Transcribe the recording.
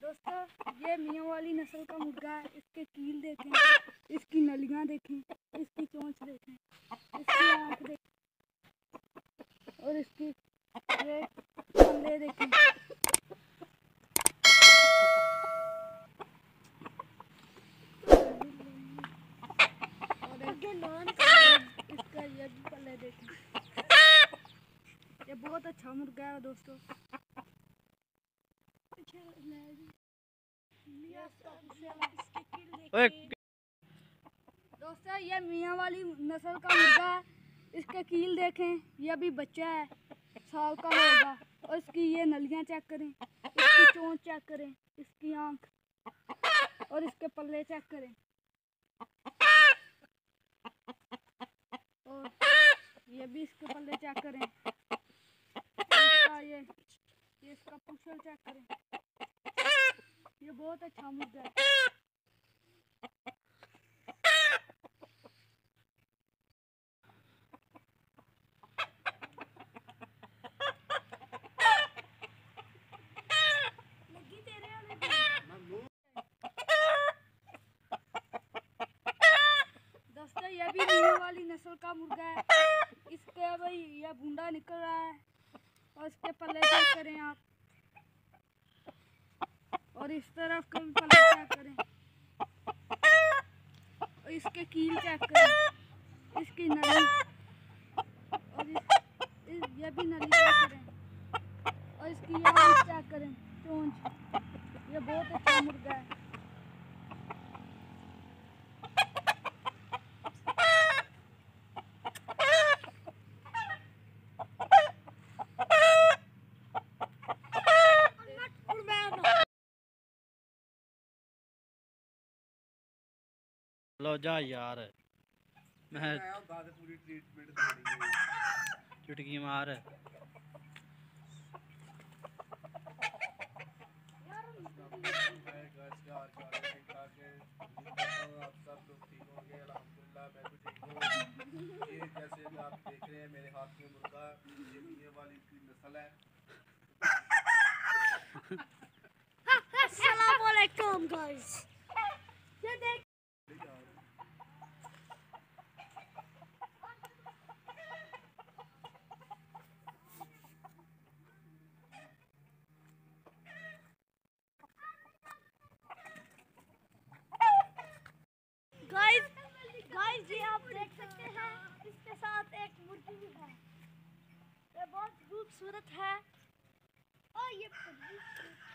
दोस्तों ये मियांवाली नस्ल का मुर्गा है। इसके कील देखें, इसकी नलियां देखें, इसकी चोंच देखें, इसकी आँख देखें और इसकी ये पल्ले देखें। और इसका ये भी पल्ले देखें। ये बहुत अच्छा मुर्गा है दोस्तों। दोस्तों ये मियांवाली नस्ल का मुर्गा है। इसके कील देखें, ये अभी बच्चा है, साल का होगा। और इसकी ये नलियां चेक करें, इसकी चोंच चेक करें, इसकी आँख और इसके पल्ले चेक करें। और ये भी इसके पल्ले चेक करें, इसका ये इसका पुछल चेक करें। ये बहुत अच्छा मुर्गा है। दोस्तों ये भी मियांवाली नस्ल का मुर्गा है। इसके भाई ये भूंडा निकल रहा है और इसके पल्ले चेक करें आप, और इस तरफ के भी पल्ले चेक करें और इसके कील चेक करें, इसकी नली और ये भी नली चेक करें और इसकी आँख चेक करें, चोंच। ये बहुत अच्छा मुर्गा है। लो जा यार, मैं चुटकी मार। जैसे आप देख रहे हैं मेरे हाथ में मुर्गा, ये मियांवाली की नस्ल है। अस्सलाम वालेकुम गाइस। ये देख गाइस ये आप देख सकते हैं, इसके साथ एक मुर्गी भी है। ये बहुत खूबसूरत है और ये